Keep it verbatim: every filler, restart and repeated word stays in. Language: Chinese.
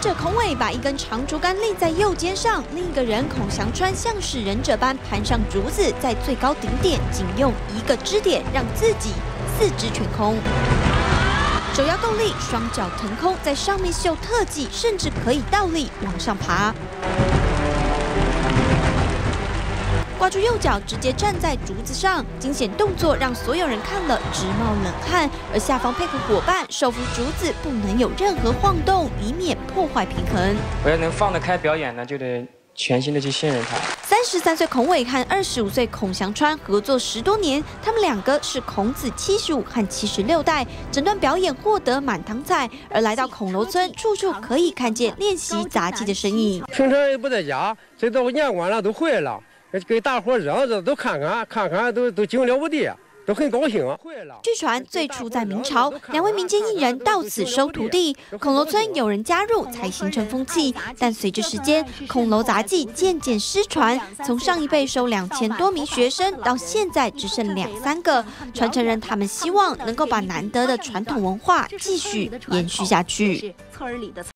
者孔伟把一根长竹竿立在右肩上，另一个人孔祥川像是忍者般攀上竹子，在最高顶点仅用一个支点让自己四肢全空。 手要够力，双脚腾空，在上面秀特技，甚至可以倒立往上爬。挂住右脚，直接站在竹子上，惊险动作让所有人看了直冒冷汗。而下方配合伙伴手扶竹子，不能有任何晃动，以免破坏平衡。 我要能放得开表演呢，就得全心的去信任他。 三十三岁孔伟和二十五岁孔祥川合作十多年，他们两个是孔子七十五和七十六代，整段表演获得满堂彩。而来到孔楼村，处处可以看见练习杂技的身影。 平常也不在家，这都演完了都回来了，给大伙热着都看看，看看都都惊了不得。 都很高兴啊！ 据传最初在明朝，两位民间艺人到此收徒弟，孔楼村有人加入才形成风气。但随着时间，孔楼杂技渐渐失传，从上一辈收两千多名学生，到现在只剩两三个。传承人他们希望能够把难得的传统文化继续延续下去。